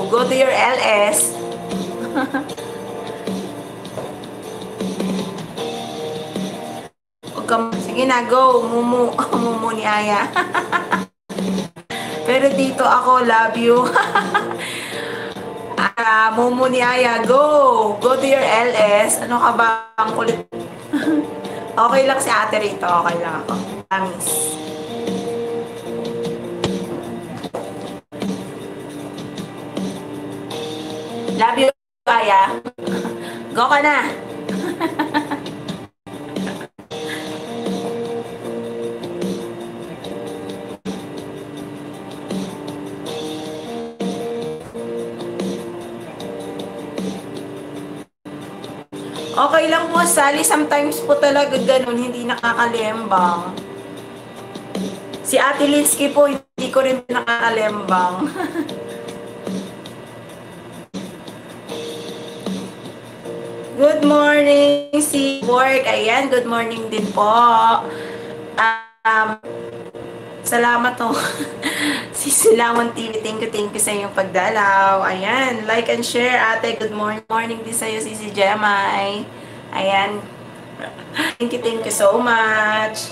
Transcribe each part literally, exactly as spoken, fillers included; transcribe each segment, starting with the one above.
Go to your L S. Sige na, go. Mumu. Mumu ni Aya. Pero dito ako, love you. uh, Mumu ni Aya, go. Go to your L S. Ano ka ba? Ang kulit. Okay lang si ate rito. Okay lang ako. Promise. Love you, Aya. Go ka na. Okay lang po, Sally. Sometimes po talaga ganun, hindi nakakalembang. Si Ate Linsky po, hindi ko rin nakakalembang. Good morning, si work. Ayan, good morning din po. Um, salamat po. Si Silangon T V, thank you, thank you sa iyong pagdalaw. Ayan, like and share, ate. Good morning, morning din sa iyo, si si Gemay. Ayan. Thank you, thank you so much.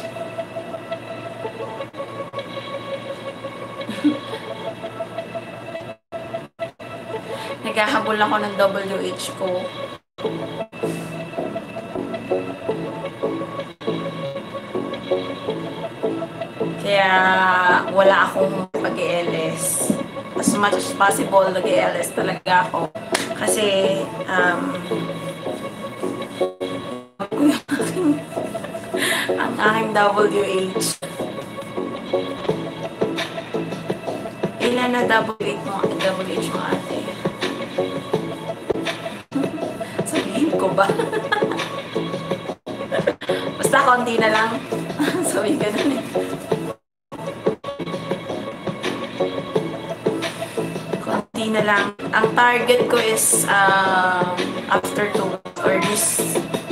Naghahabol ako ng W H ko. Kaya wala akong mag-L S. As much as possible, nag-L S talaga ako. Kasi, um, ang aking W H. Ilan na W H mo, W H mo ate? Sabihin ko ba? Basta konti na lang. Sabi ganun eh. Na lang. Ang target ko is uh, after two or this